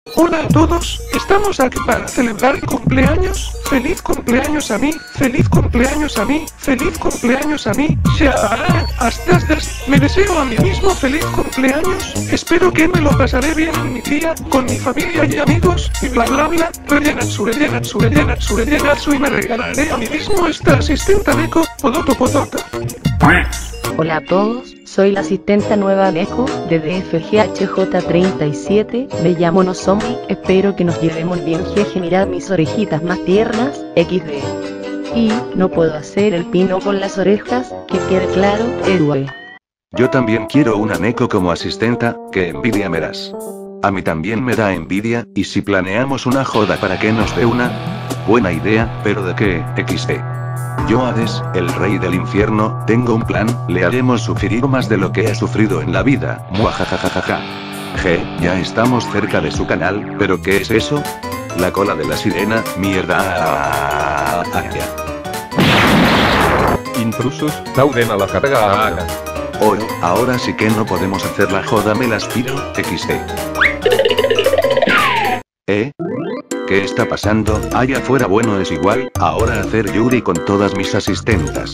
Hola a todos, estamos aquí para celebrar el cumpleaños. Feliz cumpleaños a mí, feliz cumpleaños a mí, feliz cumpleaños a mí. Me deseo a mí mismo feliz cumpleaños. Espero que me lo pasaré bien en mi día, con mi familia y amigos, y bla bla bla. Y me regalaré a mí mismo esta asistenta Neko, podota. Hola a todos, soy la asistenta nueva Neko, de DFGHJ37, me llamo Nozomi, espero que nos llevemos bien. Jeje, mirad mis orejitas más tiernas, XD. Y, no puedo hacer el pino con las orejas, que quede claro, Edue. Yo también quiero una Neko como asistenta, que envidia me das. A mí también me da envidia, y si planeamos una joda para que nos dé una... Buena idea, pero ¿de qué? XD. Yo Hades, el rey del infierno, tengo un plan, le haremos sufrir más de lo que ha sufrido en la vida, muajajajajaja. Ya estamos cerca de su canal, pero ¿qué es eso? La cola de la sirena, mierda. Intrusos, dauden a la carga. Ahora sí que no podemos hacer la joda, me las pido, XD. ¿Qué está pasando? Allá afuera bueno es igual, ahora hacer Yuri con todas mis asistentas.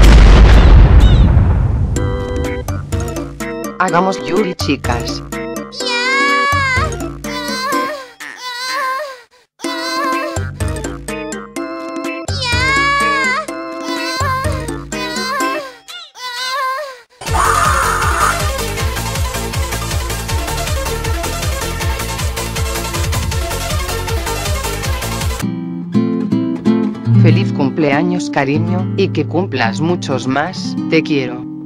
Hagamos Yuri, chicas. Feliz cumpleaños, cariño, y que cumplas muchos más, te quiero.